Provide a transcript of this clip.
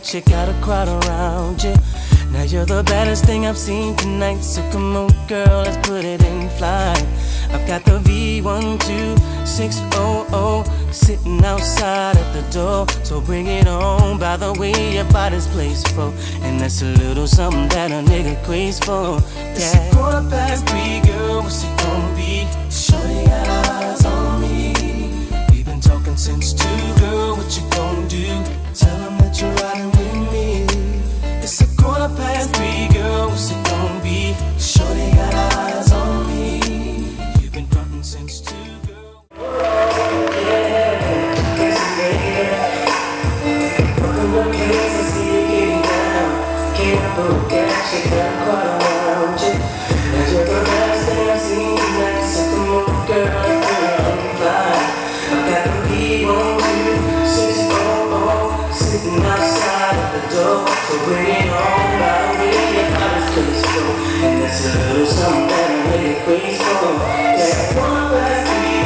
that you got a crowd around you. Now you're the baddest thing I've seen tonight, so come on girl, let's put it in flight. I've got the V12600 sitting outside at the door, so bring it on. By the way, your body's placed for, and that's a little something that a nigga craves for. It's 3:15, girl, what's it gonna be? Shorty got eyes on me. We've been talking since 2, girl, what you gonna do? Tell them that you're riding with me. It's 3:15, girl, what's it gonna be? Shorty got eyes on me. You've been frontin' since 2, girl. Welcome to place, I see you getting down. Can't forget, you got quite around you. Now you're the best thing I've seen tonight, so come on girl, let's put it on the fly. I've got the V12600 sitting outside at the door, so bring it on. By the way, your body's placed for, and that's a little something that I really craze for. Yeah, 1:15.